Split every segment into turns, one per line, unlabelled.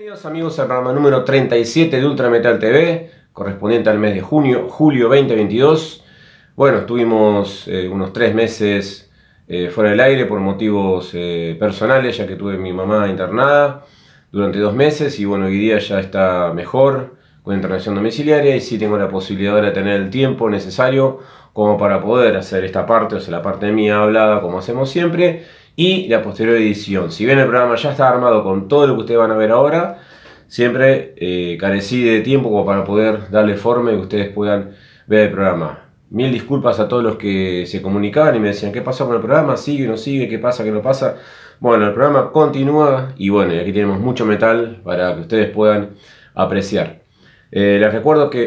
Bienvenidos amigos al programa número 37 de Ultra Metal TV, correspondiente al mes de julio 2022. Bueno, estuvimos unos 3 meses fuera del aire por motivos personales, ya que tuve a mi mamá internada durante 2 meses y bueno, hoy día ya está mejor con internación domiciliaria y sí tengo la posibilidad de tener el tiempo necesario como para poder hacer esta parte, o sea, la parte mía hablada como hacemos siempre, y la posterior edición. Si bien el programa ya está armado con todo lo que ustedes van a ver ahora, siempre carecí de tiempo como para poder darle forma y que ustedes puedan ver el programa. Mil disculpas a todos los que se comunicaban y me decían, ¿qué pasa con el programa? ¿Sigue o no sigue? ¿Qué pasa? ¿Qué no pasa? Bueno, el programa continúa y bueno, aquí tenemos mucho metal para que ustedes puedan apreciar. Les recuerdo que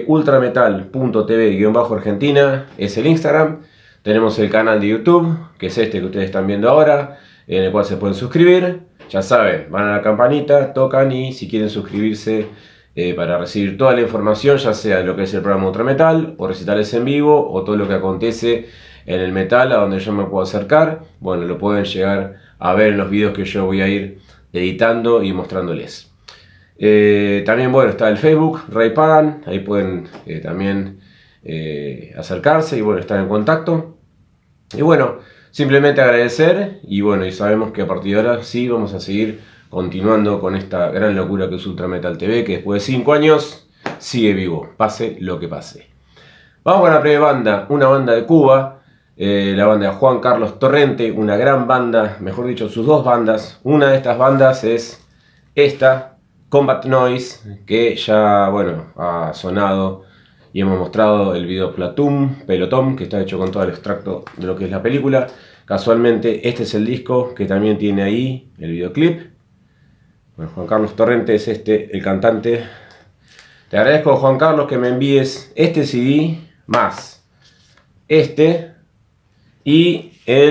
ultrametal.tv-argentina es el Instagram. Tenemos el canal de YouTube, que es este que ustedes están viendo ahora, en el cual se pueden suscribir. Ya saben, van a la campanita, tocan y si quieren suscribirse para recibir toda la información, ya sea de lo que es el programa Ultrametal, o recitales en vivo, o todo lo que acontece en el metal, a donde yo me puedo acercar, bueno, lo pueden llegar a ver en los videos que yo voy a ir editando y mostrándoles. También, bueno, está el Facebook, Ray Pagan, ahí pueden también acercarse y bueno, estar en contacto. Y bueno, simplemente agradecer y bueno, y sabemos que a partir de ahora sí vamos a seguir continuando con esta gran locura que es Ultra Metal TV, que después de 5 años sigue vivo, pase lo que pase. Vamos con la primera banda, una banda de Cuba, la banda de Juan Carlos Torrente, una gran banda, mejor dicho, sus 2 bandas. Una de estas bandas es esta, Combat Noise, que ya, bueno, ha sonado y hemos mostrado el video Pelotón, que está hecho con todo el extracto de lo que es la película. Casualmente este es el disco que también tiene ahí el videoclip. Bueno, Juan Carlos Torrente es el cantante. Te agradezco, Juan Carlos, que me envíes este CD más y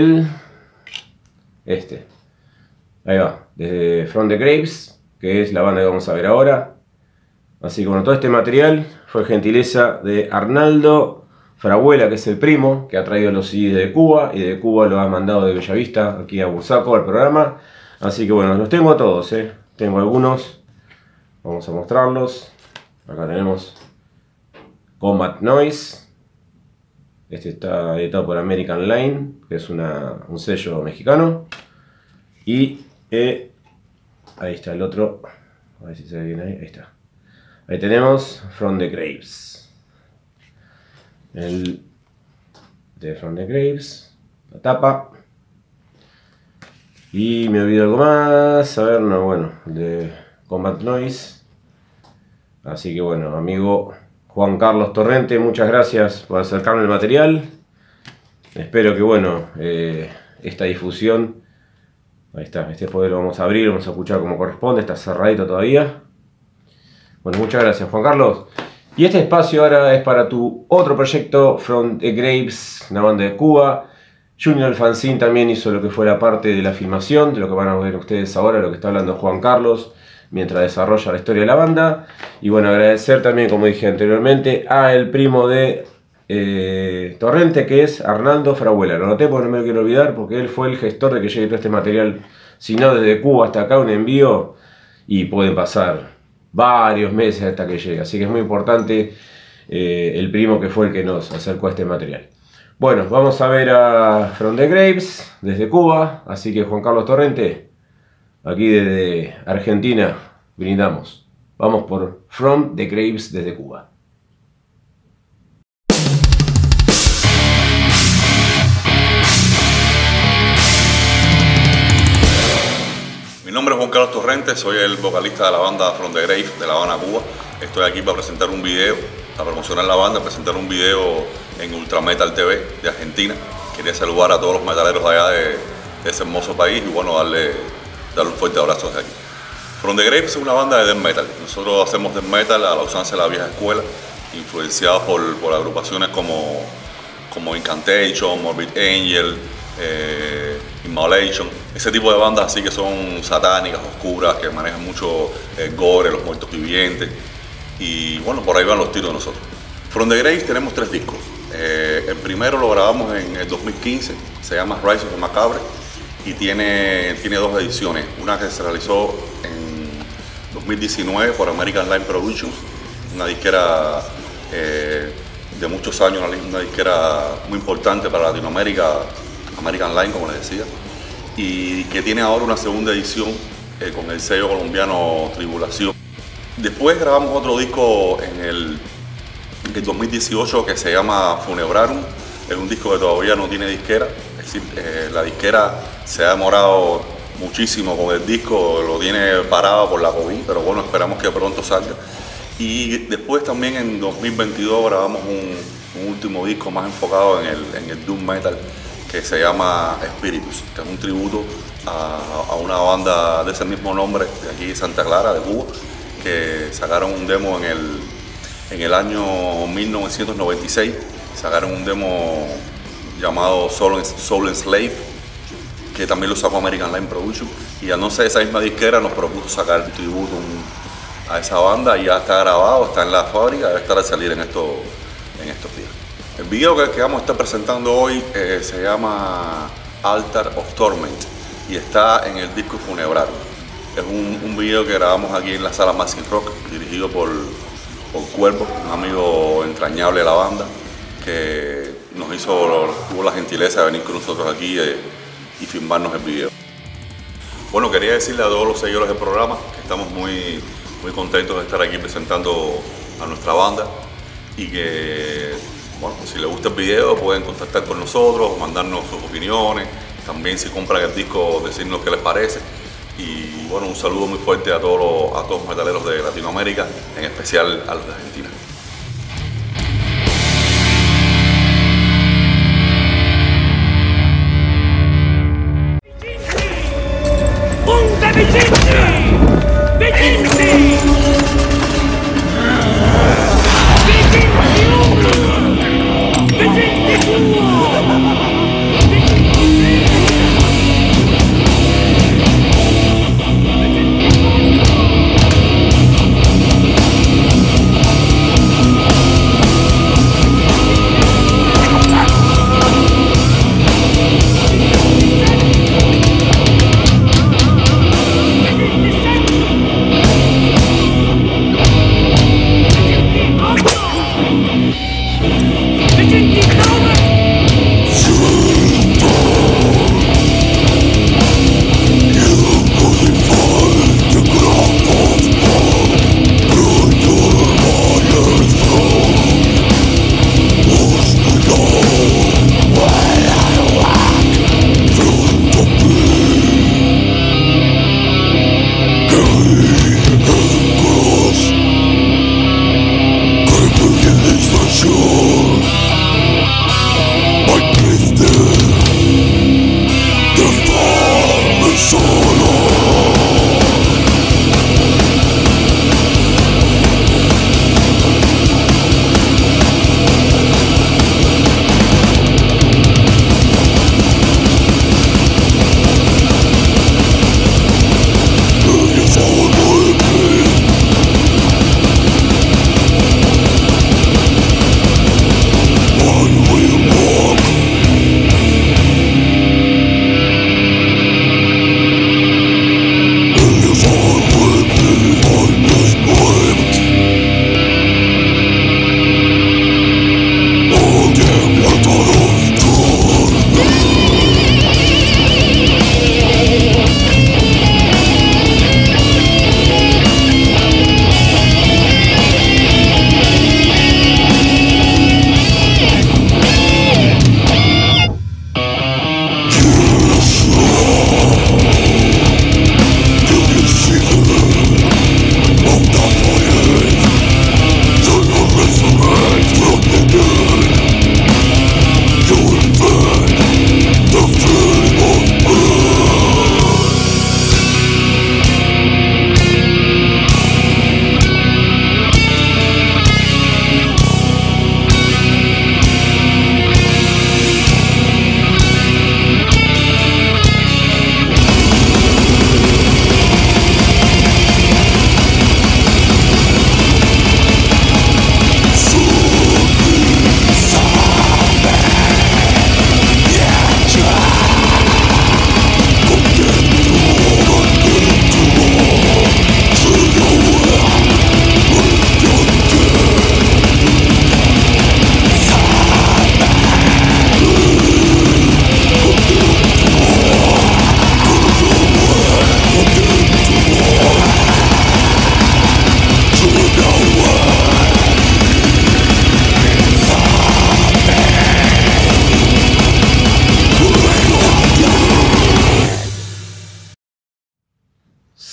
ahí va, desde From the Graves, que es la banda que vamos a ver ahora. Así que bueno, todo este material fue gentileza de Arnaldo Frahuela, que es el primo, que ha traído los CDs de Cuba, y de Cuba los ha mandado de Bellavista aquí a Bursaco al programa. Así que bueno, los tengo todos, tengo algunos, vamos a mostrarlos. Acá tenemos Combat Noise, este está editado por American Line, que es un sello mexicano. Y ahí está el otro, a ver si se ve bien ahí está. Ahí tenemos From the Graves. El de From the Graves, la tapa. Y me olvido algo más. A ver, no, bueno, de Combat Noise. Así que bueno, amigo Juan Carlos Torrente, muchas gracias por acercarme el material. Espero que bueno, esta difusión, ahí está, este poder lo vamos a abrir, vamos a escuchar como corresponde, está cerradito todavía. Bueno, muchas gracias, Juan Carlos. Y este espacio ahora es para tu otro proyecto, From the Graves, una banda de Cuba. Junior Alfonsín también hizo lo que fue la parte de la filmación, de lo que van a ver ustedes ahora, lo que está hablando Juan Carlos, mientras desarrolla la historia de la banda. Y bueno, agradecer también, como dije anteriormente, a el primo de Torrente, que es Arnaldo Frahuela. Lo noté porque no me lo quiero olvidar, porque él fue el gestor de que llegue todo este material, si no desde Cuba hasta acá, un envío, y pueden pasar varios meses hasta que llegue, así que es muy importante el primo que fue el que nos acercó a este material. Bueno, vamos a ver a From the Graves desde Cuba, así que Juan Carlos Torrente, aquí desde Argentina, brindamos. Vamos por From the Graves desde Cuba.
Mi nombre es Juan Carlos Torrente, soy el vocalista de la banda From the Grave de La Habana, Cuba. Estoy aquí para presentar un video, para promocionar la banda, presentar un video en Ultra Metal TV de Argentina. Quería saludar a todos los metaleros de allá de ese hermoso país y bueno, darle un fuerte abrazo desde aquí. From the Grave es una banda de death metal. Nosotros hacemos death metal a la usanza de la vieja escuela, influenciados por agrupaciones como Incantation, Morbid Angel, Immolation, ese tipo de bandas así que son satánicas, oscuras, que manejan mucho gore, los muertos vivientes, y bueno, por ahí van los tiros de nosotros. From the Graves tenemos 3 discos. El primero lo grabamos en el 2015, se llama Rise of the Macabre y tiene 2 ediciones, una que se realizó en 2019 por American Line Productions, una disquera de muchos años, una disquera muy importante para Latinoamérica, American Line, como les decía, y que tiene ahora una segunda edición con el sello colombiano Tribulación. Después grabamos otro disco en el 2018 que se llama Funebrarum. Es un disco que todavía no tiene disquera, es decir, la disquera se ha demorado muchísimo con el disco, lo tiene parado por la COVID, pero bueno, esperamos que pronto salga. Y después también en 2022 grabamos un último disco más enfocado en el doom metal que se llama Spiritus, que es un tributo a una banda de ese mismo nombre de aquí de Santa Clara, de Cuba, que sacaron un demo en el año 1996, sacaron un demo llamado Soul Enslaved, que también lo sacó American Line Production, y al no ser esa misma disquera nos propuso sacar un tributo a esa banda, y ya está grabado, está en la fábrica, debe estar al salir en estos días. El video que vamos a estar presentando hoy se llama Altar of Torment y está en el disco Funebrarum. Es un video que grabamos aquí en la sala Maxim Rock, dirigido por Cuervo, un amigo entrañable de la banda, que tuvo la gentileza de venir con nosotros aquí y filmarnos el video. Bueno, quería decirle a todos los seguidores del programa que estamos muy contentos de estar aquí presentando a nuestra banda y que, bueno, si les gusta el video pueden contactar con nosotros, mandarnos sus opiniones, también si compran el disco decirnos qué les parece. Y bueno, un saludo muy fuerte a todos los metaleros de Latinoamérica, en especial a los de Argentina.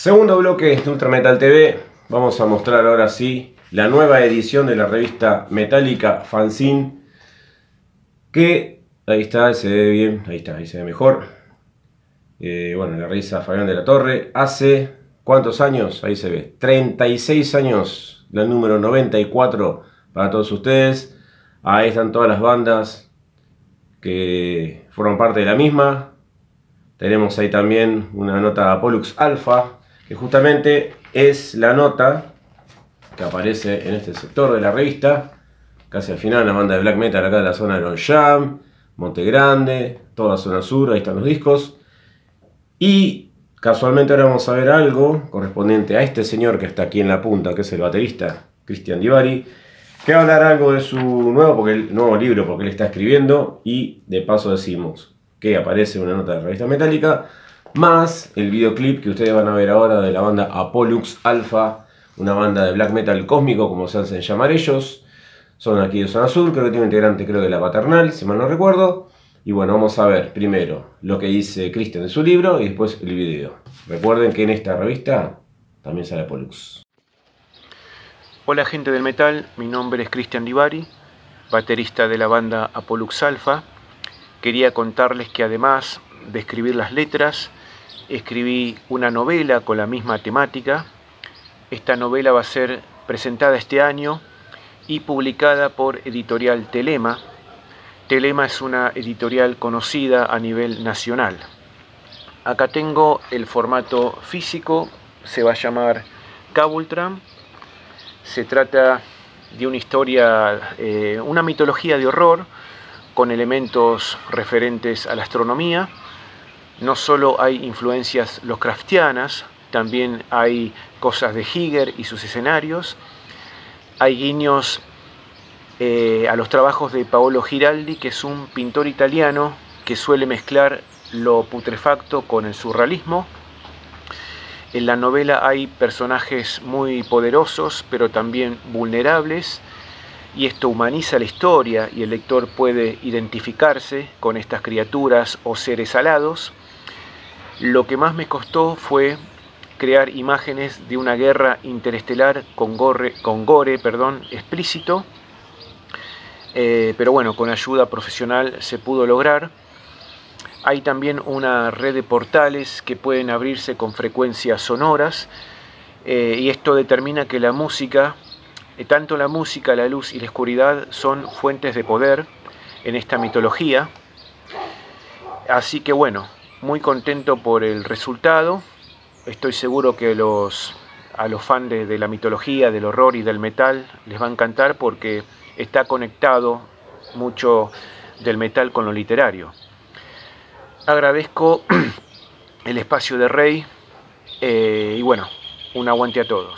Segundo bloque de Ultra Metal TV. Vamos a mostrar ahora sí la nueva edición de la revista Metallica Fanzine. Que ahí está, se ve bien, ahí está, ahí se ve mejor. Bueno, la revista Fabián de la Torre. Hace, ¿cuántos años? Ahí se ve, 36 años, la número 94 para todos ustedes. Ahí están todas las bandas que forman parte de la misma. Tenemos ahí también una nota Pollux Alpha, que justamente es la nota que aparece en este sector de la revista. Casi al final, la banda de black metal acá de la zona de Longchamp, Monte Grande, toda la zona sur, ahí están los discos. Y casualmente ahora vamos a ver algo correspondiente a este señor que está aquí en la punta, que es el baterista Cristian Di Bari, que va a hablar algo de su nuevo libro, porque él está escribiendo, y de paso decimos que aparece una nota de la revista Metallica, más el videoclip que ustedes van a ver ahora de la banda Pollux Alpha, una banda de black metal cósmico, como se hacen llamar ellos. Son aquí de zona sur, creo que tiene un integrante, creo, de la Paternal, si mal no recuerdo. Y bueno, vamos a ver primero lo que dice Cristian de su libro y después el video. Recuerden que en esta revista también sale Pollux.
Hola gente del metal, mi nombre es Cristian Di Bari, baterista de la banda Pollux Alpha. Quería contarles que además de escribir las letras, escribí una novela con la misma temática. Esta novela va a ser presentada este año y publicada por Editorial Telema. Telema es una editorial conocida a nivel nacional. Acá tengo el formato físico, se va a llamar Cabultram. Se trata de una historia, una mitología de horror con elementos referentes a la astronomía. No solo hay influencias lovecraftianas, también hay cosas de Giger y sus escenarios. Hay guiños a los trabajos de Paolo Giraldi, que es un pintor italiano que suele mezclar lo putrefacto con el surrealismo. En la novela hay personajes muy poderosos, pero también vulnerables, y esto humaniza la historia y el lector puede identificarse con estas criaturas o seres alados. Lo que más me costó fue crear imágenes de una guerra interestelar con gore explícito, pero bueno, con ayuda profesional se pudo lograr. Hay también una red de portales que pueden abrirse con frecuencias sonoras, y esto determina que la música, tanto la música, la luz y la oscuridad son fuentes de poder en esta mitología. Así que bueno, muy contento por el resultado. Estoy seguro que a los fans de la mitología, del horror y del metal les va a encantar, porque está conectado mucho del metal con lo literario. Agradezco el espacio de Rey y bueno, un aguante a todos.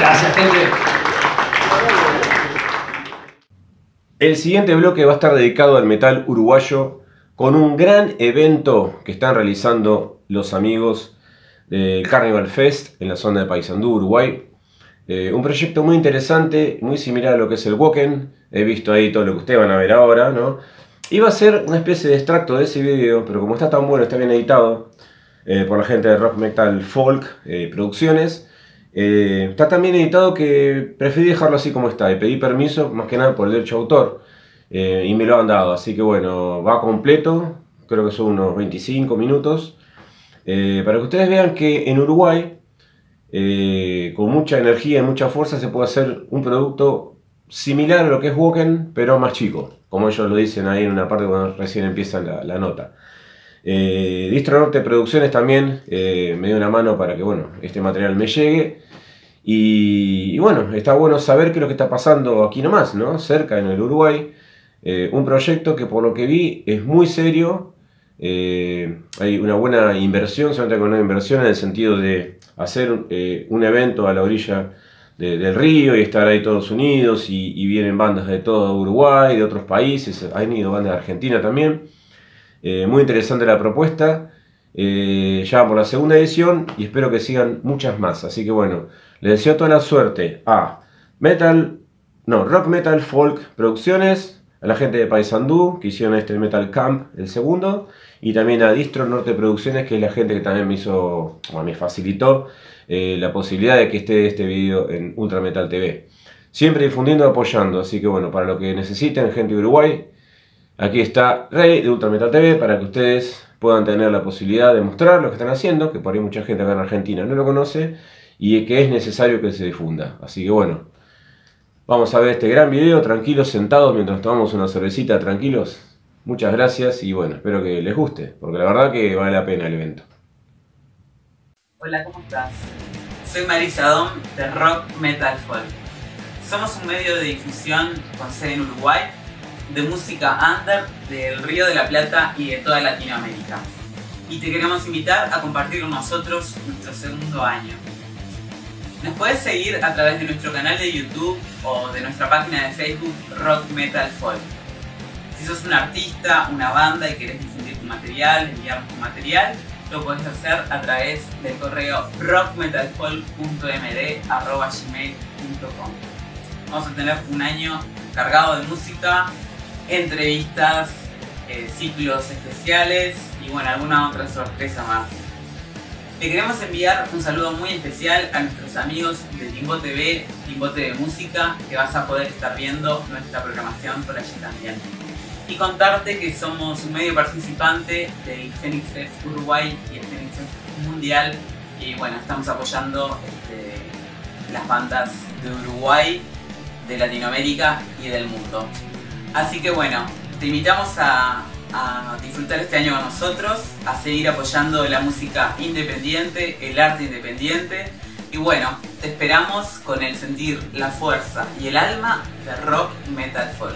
Gracias, gente.
El siguiente bloque va a estar dedicado al metal uruguayo con un gran evento que están realizando los amigos del Carnival Fest en la zona de Paysandú, Uruguay. Un proyecto muy interesante, muy similar a lo que es el Woken. He visto ahí todo lo que ustedes van a ver ahora, ¿no? Iba a ser una especie de extracto de ese video, pero como está tan bueno, está bien editado por la gente de Rock Metal Folk Producciones, está tan bien editado que preferí dejarlo así como está y pedí permiso más que nada por el derecho de autor y me lo han dado, así que bueno, va completo, creo que son unos 25 minutos para que ustedes vean que en Uruguay con mucha energía y mucha fuerza se puede hacer un producto similar a lo que es Woken, pero más chico, como ellos lo dicen ahí en una parte cuando recién empieza la nota. Distro Norte Producciones también me dio una mano para que bueno, este material me llegue. Y bueno, está bueno saber qué es lo que está pasando aquí nomás, ¿no? Cerca en el Uruguay. Un proyecto que por lo que vi es muy serio. Hay una buena inversión, solamente con una inversión en el sentido de hacer un evento a la orilla del río y estar ahí todos unidos. Y vienen bandas de todo Uruguay, de otros países. Han ido bandas de Argentina también. Muy interesante la propuesta. Ya por la segunda edición y espero que sigan muchas más. Así que bueno, les deseo toda la suerte a Rock Metal Folk Producciones, a la gente de Paysandú que hicieron este Metal Camp, el segundo, y también a Distro Norte Producciones, que es la gente que también me facilitó la posibilidad de que esté este video en Ultra Metal TV. Siempre difundiendo y apoyando, así que bueno, para lo que necesiten, gente de Uruguay, aquí está Rey de Ultra Metal TV para que ustedes puedan tener la posibilidad de mostrar lo que están haciendo, que por ahí mucha gente acá en Argentina no lo conoce y que es necesario que se difunda. Así que bueno, vamos a ver este gran video tranquilos, sentados mientras tomamos una cervecita, tranquilos. Muchas gracias y bueno, espero que les guste, porque la verdad que vale la pena el evento.
Hola, ¿cómo estás? Soy Marisa Dom de Rock Metal Folk. Somos un medio de difusión con sede en Uruguay de música under del Río de la Plata y de toda Latinoamérica. Y te queremos invitar a compartir con nosotros nuestro segundo año. Nos puedes seguir a través de nuestro canal de YouTube o de nuestra página de Facebook Rock Metal Folk. Si sos un artista, una banda y querés difundir tu material, enviarnos tu material, lo podés hacer a través del correo rockmetalfolk.md@gmail.com. Vamos a tener un año cargado de música, entrevistas, ciclos especiales y bueno, alguna otra sorpresa más. Le queremos enviar un saludo muy especial a nuestros amigos de Timbo TV, Timbo TV Música, que vas a poder estar viendo nuestra programación por allí también. Y contarte que somos un medio participante del Phoenix Fest Uruguay y el Phoenix Fest Mundial y bueno, estamos apoyando las bandas de Uruguay, de Latinoamérica y del mundo. Así que bueno, te invitamos a disfrutar este año con nosotros, a seguir apoyando la música independiente, el arte independiente y bueno, te esperamos con el sentir, la fuerza y el alma de Rock Metal Folk.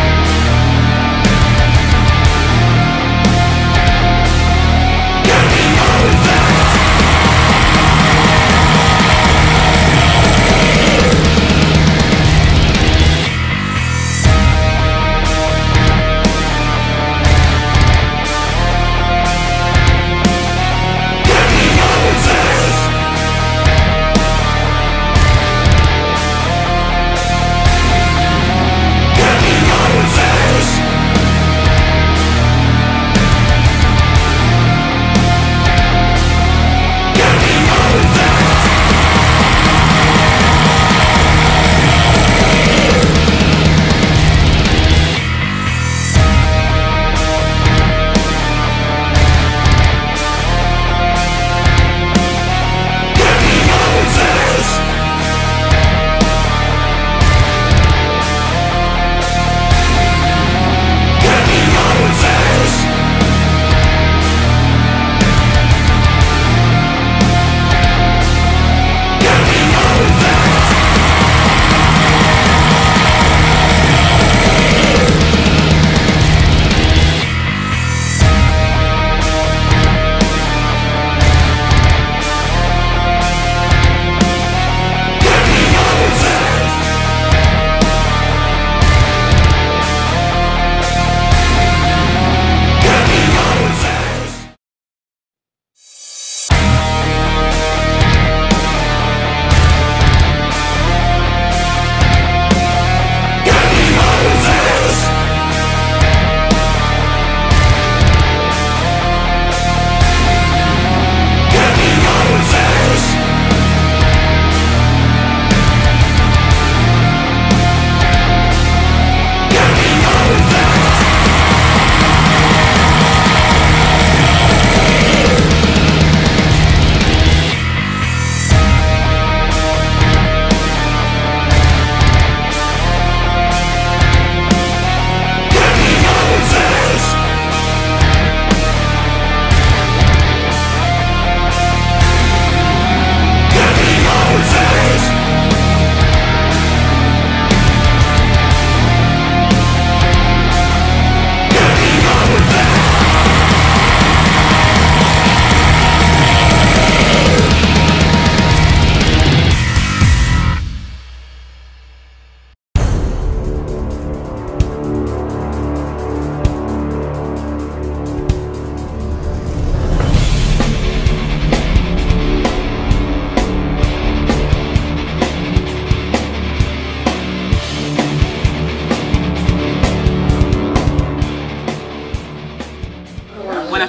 Get me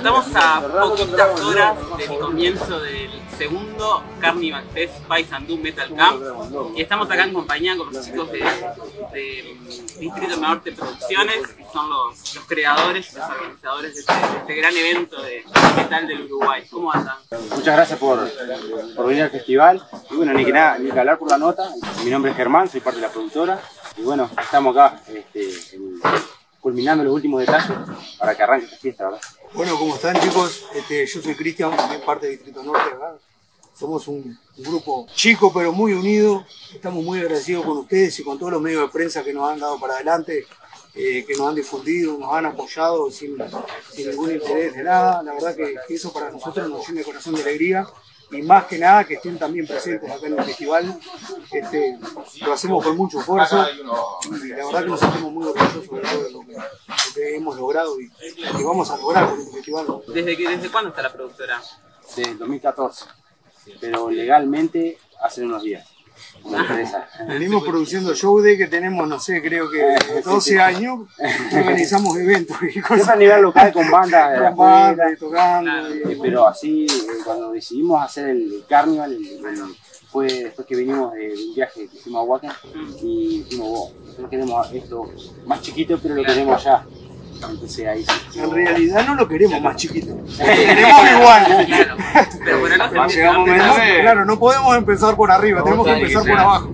estamos a poquitas horas del comienzo del segundo Carnival Fest Paysandú Metal Camp y estamos acá en compañía con los chicos de Distrito Norte Producciones, que son los creadores y los organizadores de este gran evento de metal del Uruguay. ¿Cómo andan?
Muchas gracias por venir al festival. Y bueno, ni que hablar por la nota. Mi nombre es Germán, soy parte de la productora. Y bueno, estamos acá culminando los últimos detalles para que arranque esta fiesta, ¿verdad?
Bueno, ¿cómo están, chicos? Yo soy Cristian, también parte de Distrito Norte, ¿verdad? Somos un grupo chico pero muy unido. Estamos muy agradecidos con ustedes y con todos los medios de prensa que nos han dado para adelante, que nos han difundido, nos han apoyado sin ningún interés de nada. La verdad que eso para nosotros nos llena el corazón de alegría. Y más que nada que estén también presentes acá en el festival. Lo hacemos con mucho esfuerzo y la verdad que nos sentimos muy orgullosos de todo lo que hemos logrado y que vamos a lograr con este festival.
¿Desde cuándo está la productora?
Desde 2014, pero legalmente hace unos días. Una empresa.
Venimos produciendo show de que tenemos, no sé, creo que 12 años, organizamos eventos y cosas.
A nivel local con bandas de afuera,
tocando.
Pero así, cuando decidimos hacer el Carnival, fue después que vinimos de un viaje que hicimos a Wacken y dijimos, nosotros queremos esto más chiquito, pero lo queremos ya. Entonces ahí sí.
En realidad no lo queremos más chiquito, lo queremos igual.
Claro, pero por acá
claro, no podemos empezar por arriba, tenemos que empezar por abajo.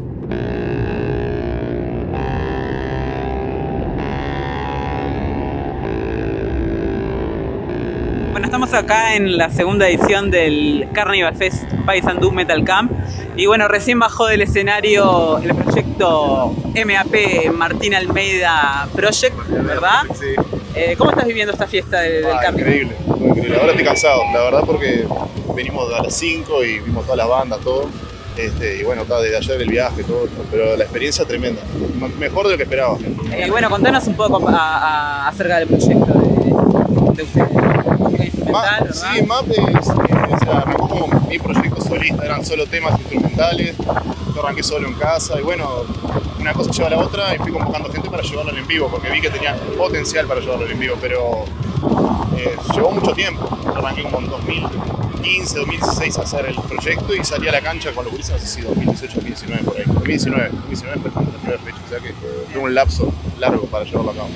Bueno, estamos acá en la segunda edición del Carnival Fest Paysandú Metal Camp y bueno, recién bajó del escenario el proyecto MAP Martín Almeida Project, ¿verdad?
Sí.
¿Cómo estás viviendo esta fiesta del Carnival?
Increíble, increíble. Ahora estoy cansado, la verdad, porque venimos a las 5 y vimos todas las bandas, todo. Y bueno, desde ayer el viaje, todo, pero la experiencia tremenda, mejor de lo que esperaba.
Bueno, contanos un poco acerca del proyecto de ustedes.
Sí, MAP arrancó como mi proyecto solista, eran solo temas instrumentales, yo arranqué solo en casa y bueno, una cosa lleva a la otra y fui convocando gente para llevarlo en vivo, porque vi que tenía potencial para llevarlo en vivo, pero llevó mucho tiempo. Yo arranqué como en 2015, 2016 a hacer el proyecto y salí a la cancha con los gurises, no sé si 2018, 2019 por ahí. 2019 fue la primera fecha, o sea que tuve un lapso largo para llevarlo a cabo.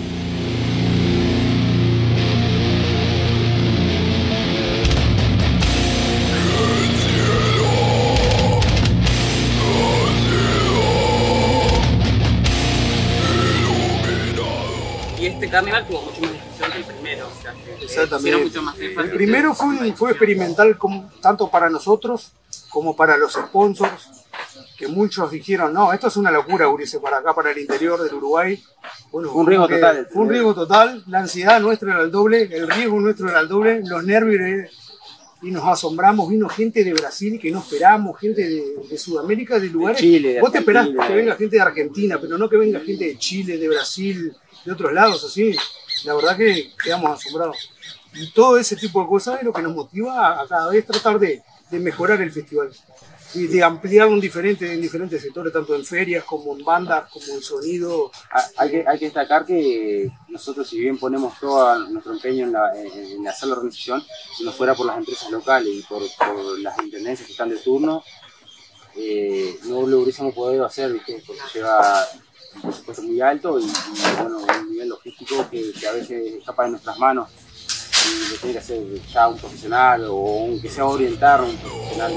Y este carnaval tuvo mucho más difusión que el primero, o sea,
exactamente.
Mucho más énfasis.
El primero fue experimental tanto para nosotros como para los sponsors, que muchos dijeron, no, esto es una locura, gurises, para acá, para el interior del Uruguay. Bueno,
fue un riesgo total.
Fue un riesgo total, la ansiedad nuestra era el doble, el riesgo nuestro era el doble, los nervios, y nos asombramos, vino gente de Brasil que no esperábamos, gente de Sudamérica, de lugares.
De Chile,
vos te esperás que venga gente de Argentina, pero no que venga gente de Chile, de Brasil, de otros lados, así. La verdad que quedamos asombrados. Y todo ese tipo de cosas es lo que nos motiva a cada vez tratar de mejorar el festival. Y de ampliarlo en diferentes sectores, tanto en ferias como en bandas, como en sonido.
Hay que destacar que nosotros, si bien ponemos todo nuestro empeño en hacer la organización, si no fuera por las empresas locales y por las intendencias que están de turno, no lo hubiésemos podido hacer, ¿viste? Porque lleva un presupuesto muy alto y bueno, un nivel logístico que a veces escapa de nuestras manos y lo tiene que hacer ya un profesional o aunque sea orientar a un profesional.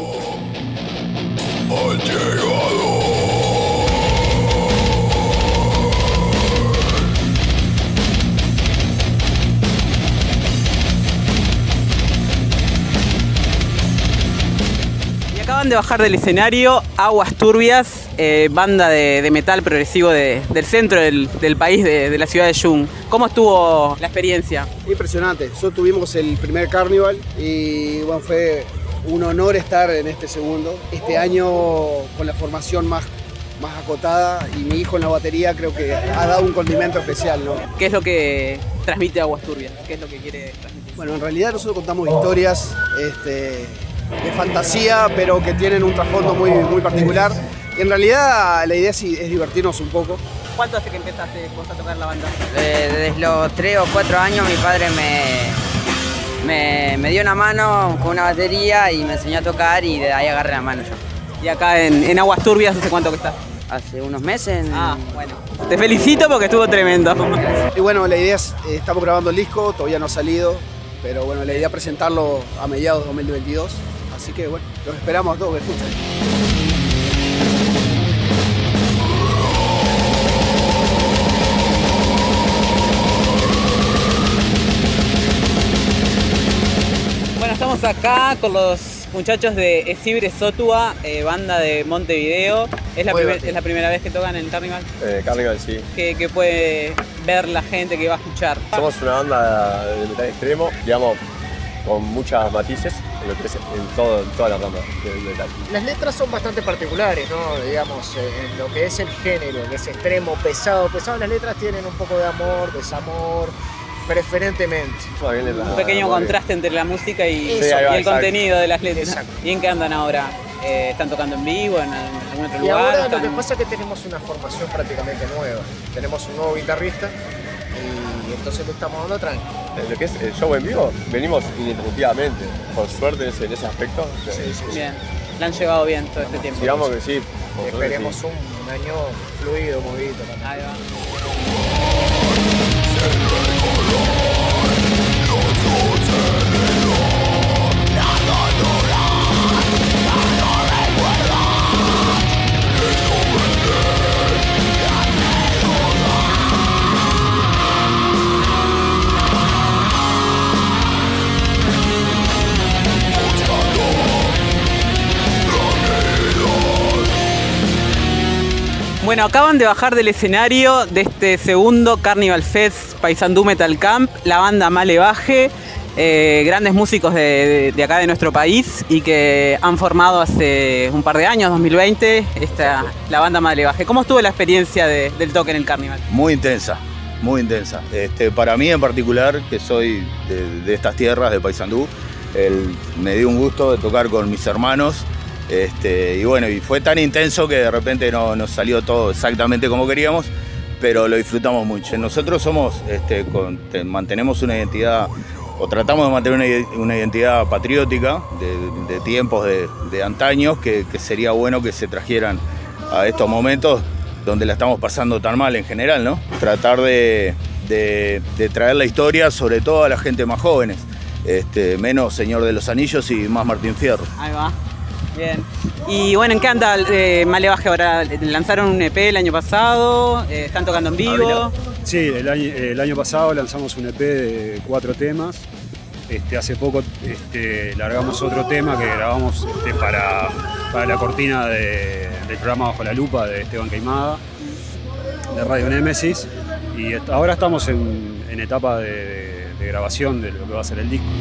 Acaban de bajar del escenario Aguas Turbias, banda de metal progresivo del centro del país, de la ciudad de Jung. ¿Cómo estuvo la experiencia?
Impresionante. Nosotros tuvimos el primer Carnival y bueno, fue un honor estar en este segundo. Este año con la formación más acotada y mi hijo en la batería creo que ha dado un condimento especial, ¿no?
¿Qué es lo que transmite Aguas Turbias? ¿Qué es lo que quiere transmitir?
Bueno, en realidad nosotros contamos historias de fantasía, pero que tienen un trasfondo muy particular. Y en realidad la idea es divertirnos un poco.
¿Cuánto hace que empezaste vos a tocar la banda?
Desde los 3 o 4 años mi padre me dio una mano con una batería y me enseñó a tocar y de ahí agarré la mano yo.
¿Y acá en Aguas Turbias hace cuánto que estás?
Hace unos meses.
Bueno. Te felicito porque estuvo tremendo.
Y bueno, la idea es, estamos grabando el disco, todavía no ha salido, pero bueno, la idea es presentarlo a mediados de 2022. Así que bueno, los esperamos a todos que escuchen.
Bueno, estamos acá con los muchachos de Esibre Sotua, banda de Montevideo. ¿Es la primera vez que tocan en Carnival?
Carnival, sí.
¿Qué puede ver la gente que va a escuchar?
Somos una banda de metal extremo, digamos, con muchos matices en, lo que es, en toda la rama del metal.
Las letras son bastante particulares, ¿no? Digamos, en lo que es el género, que es extremo, pesado. Las letras tienen un poco de amor, desamor, preferentemente.
Un pequeño contraste entre la música y el contenido de las letras.
Exacto.
¿Y en qué andan ahora? ¿Están tocando en vivo en algún otro
Y
lugar?
ahora lo que pasa es que tenemos una formación prácticamente nueva. Tenemos un nuevo guitarrista y entonces le estamos dando tranqui.
En lo que es el show en vivo, venimos ininterrumpidamente. Por suerte en ese aspecto.
Sí.
Bien. La han llevado bien todo este tiempo.
Digamos que sí.
Esperemos un año fluido, movido.
Ahí va. Bueno, acaban de bajar del escenario de este segundo Carnival Fest Paysandú Metal Camp, la banda Malevaje, grandes músicos de acá de nuestro país y que han formado hace un par de años, 2020, la banda Malevaje. ¿Cómo estuvo la experiencia del toque en el Carnival?
Muy intensa, muy intensa. Para mí en particular, que soy de estas tierras, de Paysandú, me dio un gusto de tocar con mis hermanos. Y bueno, y fue tan intenso que de repente no nos salió todo exactamente como queríamos, pero lo disfrutamos mucho. Nosotros somos, mantenemos una identidad, o tratamos de mantener una identidad patriótica de tiempos de antaños, que sería bueno que se trajeran a estos momentos donde la estamos pasando tan mal en general, ¿no? Tratar de traer la historia, sobre todo a la gente más jóvenes, menos Señor de los Anillos y más Martín Fierro.
Ahí va. Bien. Y bueno, ¿en qué anda Malevaje ahora? ¿Lanzaron un EP el año pasado? ¿Están tocando en vivo?
Sí, el año pasado lanzamos un EP de 4 temas. Hace poco largamos otro tema que grabamos para la cortina del programa Bajo la Lupa de Esteban Queimada, de Radio Némesis. Y ahora estamos en etapa de grabación de lo que va a ser el disco.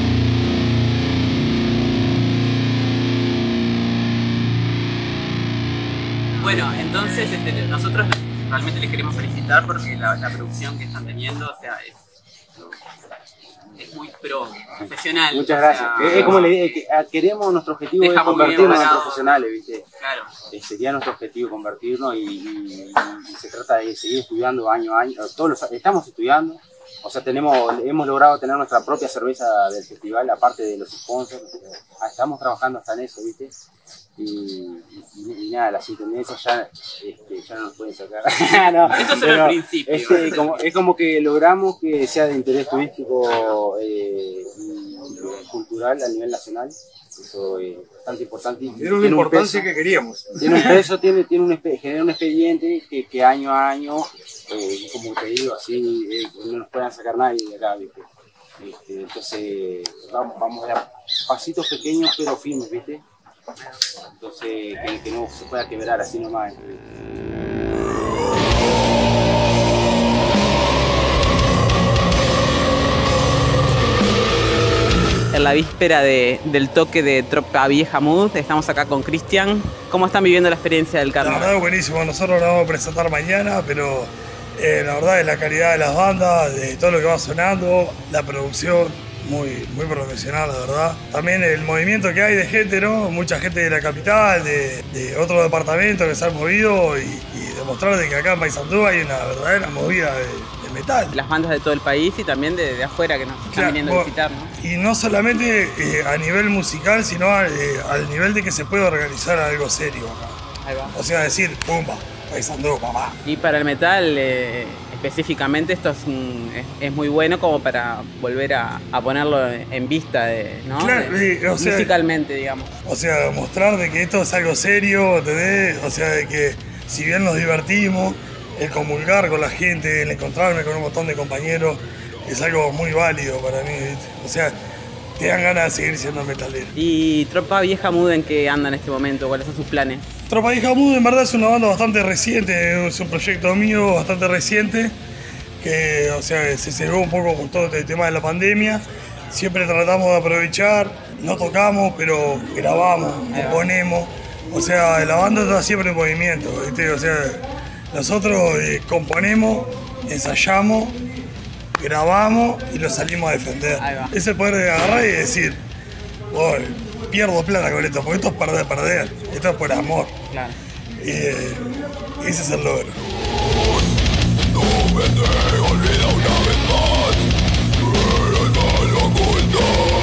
Bueno, entonces nosotros realmente les queremos felicitar porque la producción que están teniendo, o sea, es muy profesional.
Muchas gracias.
O sea,
es como queremos, nuestro objetivo es convertirnos en profesionales, ¿viste?
Claro.
Sería nuestro objetivo convertirnos y se trata de seguir estudiando año a año. Estamos estudiando, o sea, hemos logrado tener nuestra propia cerveza del festival, aparte de los sponsors. Estamos trabajando hasta en eso, ¿viste? Y nada, las intendencias ya no nos pueden sacar. No,
esto es el principio.
Es como que logramos que sea de interés turístico y cultural a nivel nacional. Eso es bastante importante.
Era una importancia que queríamos.
Tiene un peso, genera un expediente que año a año, como te digo, así no nos puedan sacar nadie de acá, ¿viste? Entonces vamos a dar pasitos pequeños pero firmes, ¿viste? Entonces que no se pueda quebrar así nomás.
En la víspera del toque de Tropa Vieja Mood, estamos acá con Cristian. ¿Cómo están viviendo la experiencia del Carnival?
La verdad es buenísimo, nosotros lo vamos a presentar mañana, pero la verdad es la calidad de las bandas, de todo lo que va sonando, la producción. Muy profesional, la verdad. También el movimiento que hay de gente, ¿no? Mucha gente de la capital, de otro departamento que se han movido y demostrar de que acá en Paysandú hay una verdadera movida de metal.
Las bandas de todo el país y también de afuera que nos están viniendo a visitar, ¿no?
Y no solamente a nivel musical, sino al nivel de que se puede organizar algo serio acá.
Ahí va.
O sea, decir, pumba, Paysandú, mamá.
Y para el metal, específicamente, esto es muy bueno como para volver a ponerlo en vista, ¿no?
Claro, o sea,
musicalmente, digamos.
O sea, mostrar de que esto es algo serio, ¿entendés? O sea, de que si bien nos divertimos, el comulgar con la gente, el encontrarme con un montón de compañeros, es algo muy válido para mí, ¿viste? O sea, te dan ganas de seguir siendo metalero.
¿Y Tropa Vieja Muda en qué anda en este momento? ¿Cuáles son sus planes?
Tropa Vieja Muda en verdad es una banda bastante reciente, es un proyecto mío bastante reciente, que o sea, se cerró un poco con todo este tema de la pandemia. Siempre tratamos de aprovechar, no tocamos, pero grabamos, componemos. O sea, la banda está siempre en movimiento, ¿viste? O sea, nosotros componemos, ensayamos, grabamos y lo salimos a defender. Ese poder de agarrar y decir, pierdo plata con esto, porque esto es perder, esto es por amor.
Claro.
Ese es el logro.
No me te olvida una vez más, eres mal oculto.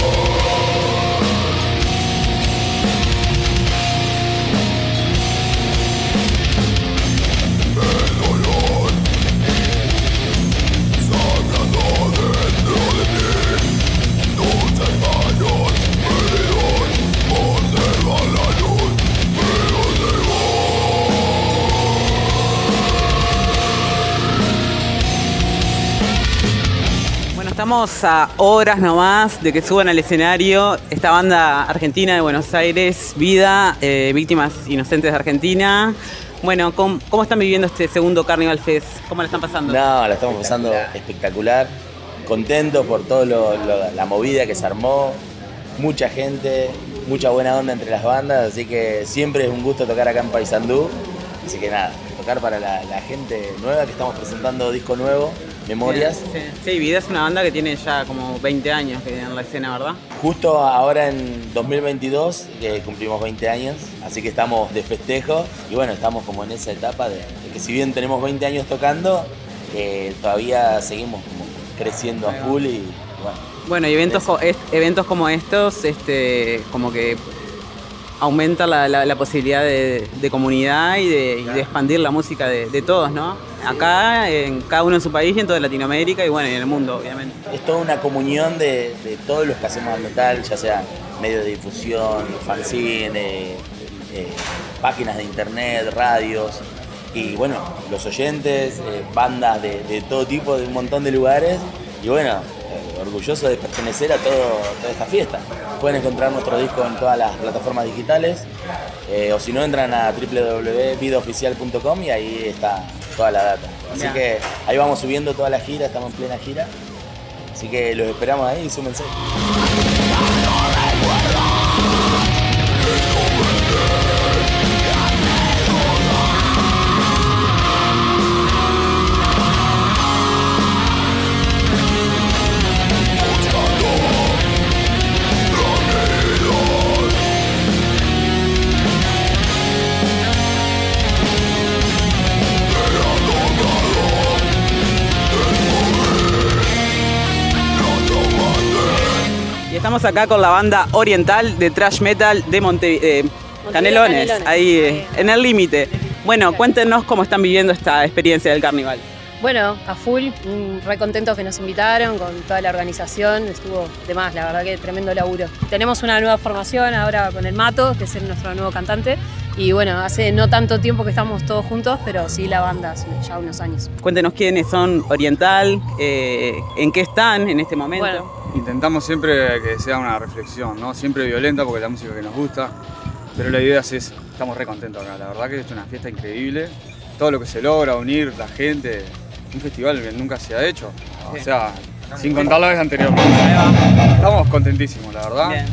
Estamos a horas nomás de que suban al escenario esta banda argentina de Buenos Aires, Vida, Víctimas Inocentes de Argentina. Bueno, ¿cómo están viviendo este segundo Carnival Fest? ¿Cómo la están pasando?
No, la estamos pasando espectacular, contentos por toda la movida que se armó, mucha gente, mucha buena onda entre las bandas, así que siempre es un gusto tocar acá en Paysandú. Así que nada, tocar para la gente nueva que estamos presentando disco nuevo, Memorias.
Sí, Vida es una banda que tiene ya como 20 años en la escena, ¿verdad?
Justo ahora en 2022 que cumplimos 20 años, así que estamos de festejo y bueno, estamos como en esa etapa de que si bien tenemos 20 años tocando, todavía seguimos como creciendo a full y bueno.
Bueno, y eventos como estos, como que aumenta la posibilidad de comunidad y de expandir la música de todos, ¿no? Acá, en cada uno en su país y en toda Latinoamérica y bueno, y en el mundo, obviamente.
Es toda una comunión de todos los que hacemos al metal, ya sea medios de difusión, fanzine, páginas de internet, radios y bueno, los oyentes, bandas de todo tipo, de un montón de lugares y bueno, orgulloso de pertenecer a toda esta fiesta. Pueden encontrar nuestro disco en todas las plataformas digitales o si no entran a www.vidaoficial.com y ahí está toda la data. Así que ahí vamos subiendo toda la gira, estamos en plena gira. Así que los esperamos ahí y súmense.
Estamos acá con la banda oriental de thrash metal de Canelones, ahí en el límite. Bueno, cuéntenos cómo están viviendo esta experiencia del carnaval.
Bueno, a full, re contentos que nos invitaron con toda la organización, estuvo de más, la verdad que tremendo laburo. Tenemos una nueva formación ahora con el Mato, que es nuestro nuevo cantante, y bueno, hace no tanto tiempo que estamos todos juntos, pero sí la banda hace ya unos años.
Cuéntenos quiénes son Oriental, en qué están en este momento.
Bueno. Intentamos siempre que sea una reflexión, ¿no? Siempre violenta porque es la música que nos gusta, pero la idea es esa, estamos re contentos acá, la verdad que es una fiesta increíble, todo lo que se logra, unir la gente, un festival que nunca se ha hecho, o sea, sin contar la vez anterior. Estamos contentísimos, la verdad. Bien.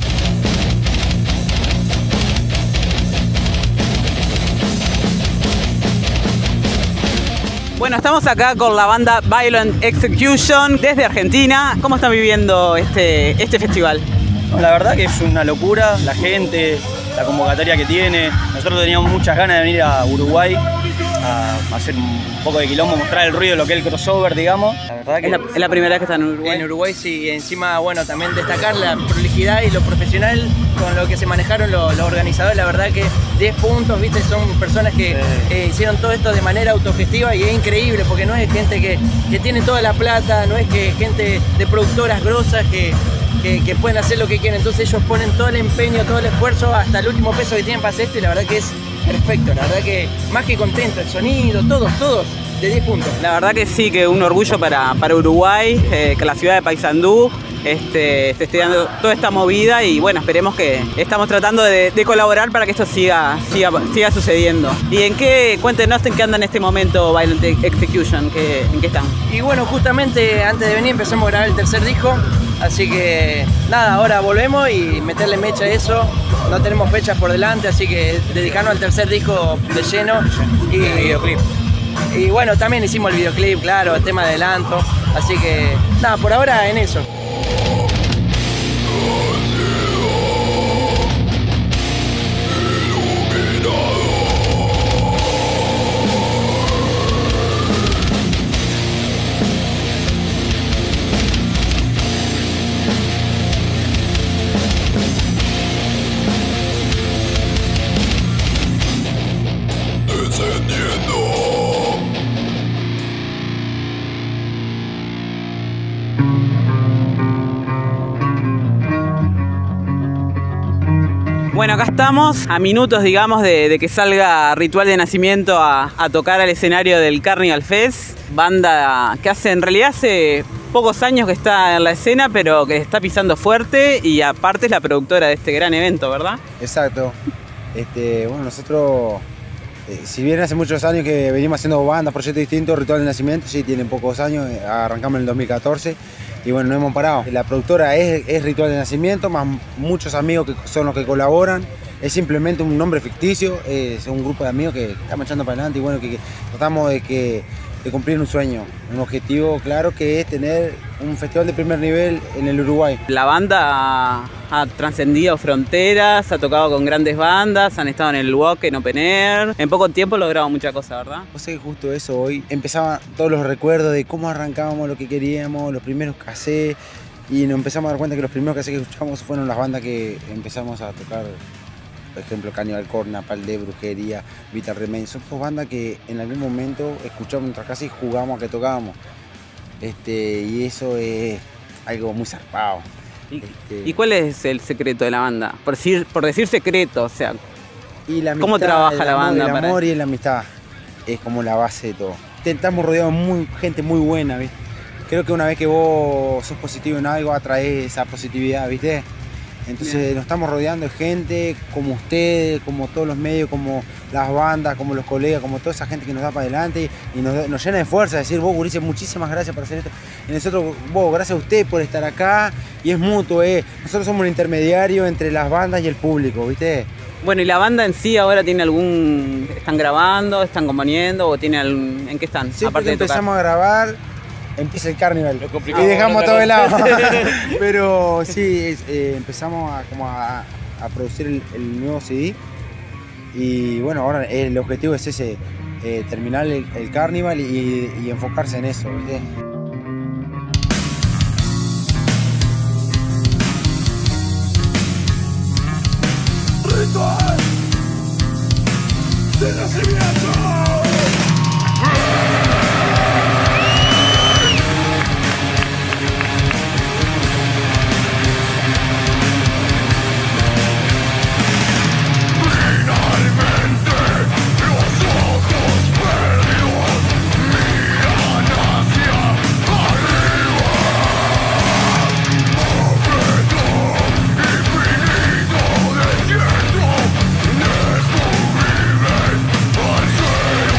Bueno, estamos acá con la banda Violent Execution desde Argentina. ¿Cómo están viviendo este festival?
La verdad que es una locura, la gente, la convocatoria que tiene. Nosotros teníamos muchas ganas de venir a Uruguay a hacer un poco de quilombo, mostrar el ruido de lo que es el crossover, digamos. La verdad que
¿Es la primera vez que están en Uruguay?
En Uruguay sí, y encima, bueno, también destacar la prolijidad y lo profesional con lo que se manejaron los organizadores. La verdad que 10 puntos, viste, son personas que hicieron todo esto de manera autogestiva y es increíble porque no es gente que tiene toda la plata, no es que gente de productoras grosas que pueden hacer lo que quieren. Entonces ellos ponen todo el empeño, todo el esfuerzo, hasta el último peso que tienen para hacer esto y la verdad que es perfecto. La verdad que más que contento, el sonido, todos de 10 puntos.
La verdad que sí, que un orgullo para Uruguay, que la ciudad de Paysandú se esté dando toda esta movida y bueno, esperemos que estamos tratando de colaborar para que esto siga sucediendo. ¿Y cuéntenos en qué anda en este momento Violent Execution? ¿En qué están?
Y bueno, justamente antes de venir empezamos a grabar el tercer disco, así que nada, ahora volvemos y meterle mecha a eso. No tenemos fechas por delante, así que dedicarnos al tercer disco de lleno. Y videoclip. Y bueno, también hicimos el videoclip, claro, el tema de adelanto, así que nada, por ahora en eso.
Bueno, acá estamos a minutos, digamos, de que salga Ritual de Nacimiento a tocar al escenario del Carnival Fest, banda que en realidad hace pocos años que está en la escena, pero que está pisando fuerte y aparte es la productora de este gran evento, ¿verdad?
Exacto. Bueno, nosotros, si bien hace muchos años que venimos haciendo bandas, proyectos distintos, Ritual de Nacimiento, sí, tienen pocos años, arrancamos en el 2014. Y bueno, no hemos parado. La productora es Ritual de Nacimiento, más muchos amigos que son los que colaboran. Es simplemente un nombre ficticio, es un grupo de amigos que estamos echando para adelante y bueno, que tratamos de cumplir un sueño, un objetivo claro que es tener un festival de primer nivel en el Uruguay.
La banda ha trascendido fronteras, ha tocado con grandes bandas, han estado en el Walk, en Open Air. En poco tiempo logrado muchas cosas, ¿verdad?
Pues sé que justo eso, hoy empezaban todos los recuerdos de cómo arrancábamos lo que queríamos, los primeros cassettes, y nos empezamos a dar cuenta que los primeros cassettes que escuchamos fueron las bandas que empezamos a tocar. Por ejemplo, Cannibal Corpse, Napalm Death, Brujería, Vital Remains, son todas bandas que en algún momento escuchamos en nuestra casa y jugamos a que tocábamos. Y eso es algo muy zarpado.
¿Y cuál es el secreto de la banda? Por decir secreto, o sea,
y la amistad,
¿cómo trabaja la banda?
El amor y la amistad es como la base de todo. Estamos rodeados de gente muy buena, ¿viste? Creo que una vez que vos sos positivo en algo, atraes esa positividad, ¿viste? Entonces nos estamos rodeando de gente como ustedes, como todos los medios, como las bandas, como los colegas, como toda esa gente que nos da para adelante y nos llena de fuerza, decir, vos, gurises, muchísimas gracias por hacer esto. Y nosotros, vos, gracias a ustedes por estar acá y es mutuo, nosotros somos el intermediario entre las bandas y el público, ¿viste?
Bueno, ¿y la banda en sí ahora tiene están grabando, están componiendo o tiene ¿en qué están?
Sí,
aparte de
empezamos a grabar, empieza el Carnival y dejamos todo de lado. Pero sí, empezamos a producir el nuevo CD y bueno, ahora el objetivo es ese, terminar el Carnival y enfocarse en eso, ¿viste?
Ritual de nacimiento. Descubrir al ser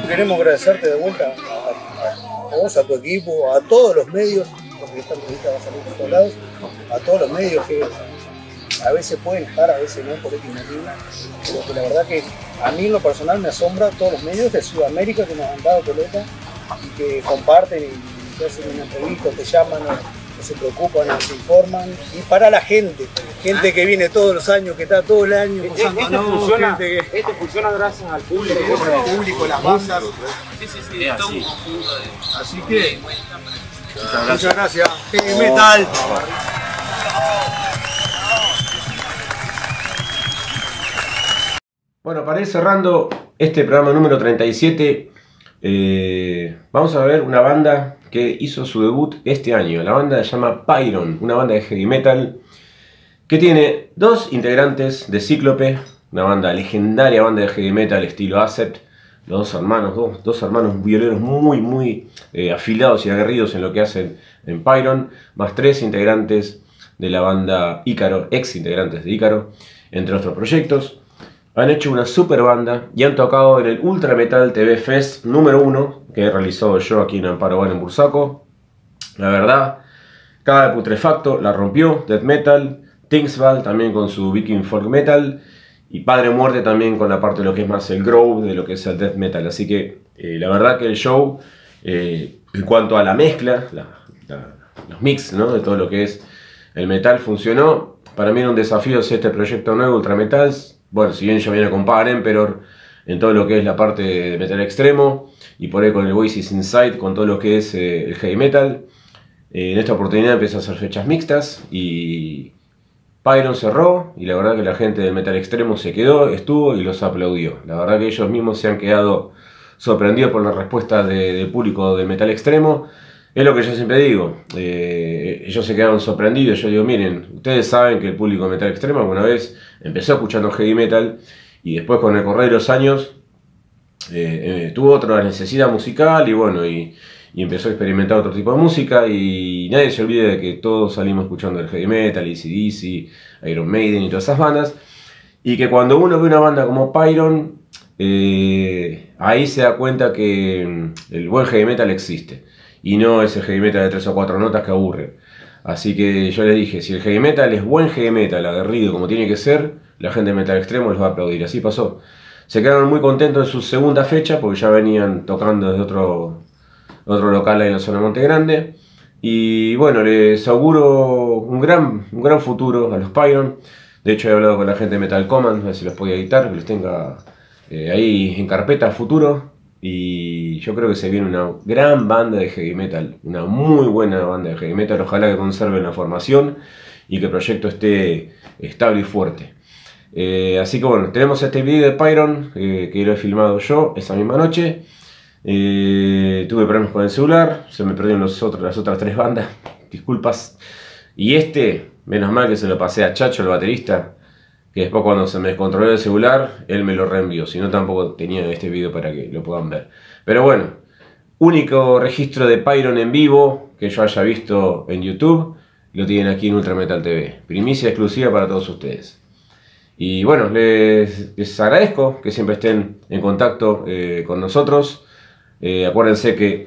queremos agradecerte de vuelta a vos, a tu equipo, a todos los medios, porque esta entrevista va a salir por todos lados, a todos los medios que a veces pueden estar, a veces no, por X motivo, pero que la verdad que a mí en lo personal me asombra todos los medios de Sudamérica que nos han dado pelota y que comparten y te hacen una entrevista, te llaman, o se preocupan, o se informan. Y para la gente que viene todos los años, que está todo el año
Esto funciona gracias al público, las bandas.
Sí, es todo un conjunto de...
Así que, muchas gracias. Metal.
Bueno, para ir cerrando este programa número 37, vamos a ver una banda que hizo su debut este año. La banda se llama Pyron, una banda de heavy metal que tiene dos integrantes de Cíclope, una banda legendaria, banda de heavy metal estilo Accept. Los dos hermanos violeros muy afilados y aguerridos en lo que hacen en Pyron, más 3 integrantes de la banda Ícaro, ex integrantes de Ícaro, entre otros proyectos. Han hecho una super banda y han tocado en el Ultra Metal TV Fest número 1 que he realizado yo aquí en Amparo Bar en Bursaco. La verdad, cada putrefacto la rompió. Death Metal, Tingsval también con su Viking Folk Metal y Padre Muerte también con la parte de lo que es más el groove de lo que es el Death Metal. Así que la verdad que el show, en cuanto a la mezcla, los mix, ¿no?, de todo lo que es el metal funcionó. Para mí era un desafío hacer este proyecto nuevo, Ultra Metals. Bueno, si bien yo venía con Power Emperor en todo lo que es la parte de metal extremo y por ahí con el Oasis Inside, con todo lo que es el heavy metal, en esta oportunidad empecé a hacer fechas mixtas y Pyron cerró y la verdad que la gente del metal extremo se quedó, estuvo y los aplaudió. La verdad que ellos mismos se han quedado sorprendidos por la respuesta del público del metal extremo. Es lo que yo siempre digo, ellos se quedaron sorprendidos. Yo digo, miren, ustedes saben que el público de metal extremo alguna vez empezó escuchando heavy metal y después con el correr de los años tuvo otra necesidad musical y bueno, y empezó a experimentar otro tipo de música y nadie se olvide de que todos salimos escuchando el heavy metal, AC/DC, Iron Maiden y todas esas bandas, y que cuando uno ve una banda como Pyron, ahí se da cuenta que el buen heavy metal existe y no ese heavy metal de 3 o 4 notas que aburre. Así que yo les dije, si el heavy metal es buen heavy metal, aguerrido como tiene que ser, la gente de metal extremo les va a aplaudir. Así pasó. Se quedaron muy contentos en su segunda fecha porque ya venían tocando desde otro local ahí en la zona de Monte Grande. Y bueno, les auguro un gran futuro a los Pyron. De hecho he hablado con la gente de Metal Command, a ver si los podía editar, que los tenga ahí en carpeta a futuro. Y yo creo que se viene una gran banda de heavy metal, una muy buena banda de heavy metal. Ojalá que conserven la formación y que el proyecto esté estable y fuerte. Así que bueno, tenemos este video de Pyron que lo he filmado yo esa misma noche. Tuve problemas con el celular, se me perdieron las otras 3 bandas, disculpas. Y menos mal que se lo pasé a Chacho, el baterista, que después cuando se me descontroló el celular, él me lo reenvió, si no tampoco tenía este video para que lo puedan ver. Pero bueno, único registro de Pyron en vivo que yo haya visto en YouTube, lo tienen aquí en Ultra Metal TV. Primicia exclusiva para todos ustedes. Y bueno, les agradezco que siempre estén en contacto con nosotros. Acuérdense que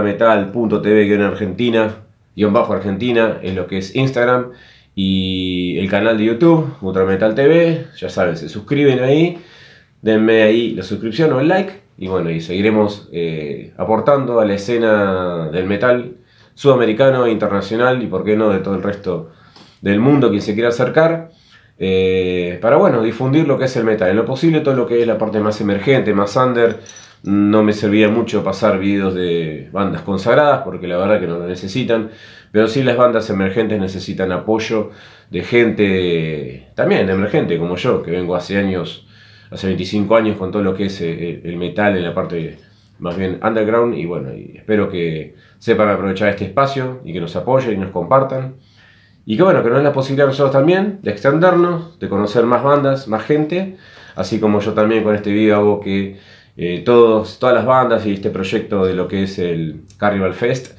ultrametal.tv-argentina es lo que es Instagram. Y el canal de YouTube, Ultra Metal TV, ya saben, se suscriben ahí, denme ahí la suscripción o el like, y bueno, y seguiremos aportando a la escena del metal sudamericano e internacional, y por qué no de todo el resto del mundo, quien se quiera acercar, para bueno, difundir lo que es el metal, en lo posible todo lo que es la parte más emergente, más under. No me servía mucho pasar videos de bandas consagradas porque la verdad que no lo necesitan, pero sí las bandas emergentes necesitan apoyo de gente también emergente como yo, que vengo hace 25 años con todo lo que es el metal en la parte más bien underground, y bueno, y espero que sepan aprovechar este espacio y que nos apoyen y nos compartan, y que bueno, que nos den la posibilidad nosotros también de extendernos, de conocer más bandas, más gente, así como yo también con este video hago que todas las bandas y este proyecto de lo que es el Carnival Fest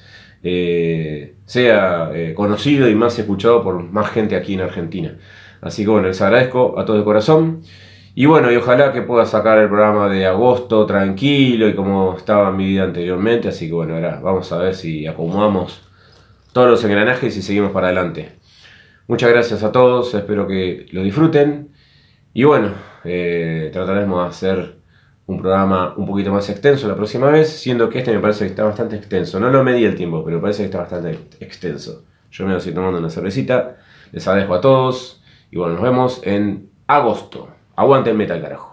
sea conocido y más escuchado por más gente aquí en Argentina. Así que bueno, les agradezco a todos de corazón Y bueno, y ojalá que pueda sacar el programa de agosto tranquilo y como estaba en mi vida anteriormente. Así que bueno, ahora vamos a ver si acomodamos todos los engranajes y seguimos para adelante. Muchas gracias a todos, espero que lo disfruten. Y bueno, trataremos de hacer un programa un poquito más extenso la próxima vez, siendo que este me parece que está bastante extenso. No lo medí el tiempo, pero parece que está bastante extenso. Yo me voy a ir tomando una cervecita. Les agradezco a todos y bueno, nos vemos en agosto. Aguante el metal, carajo.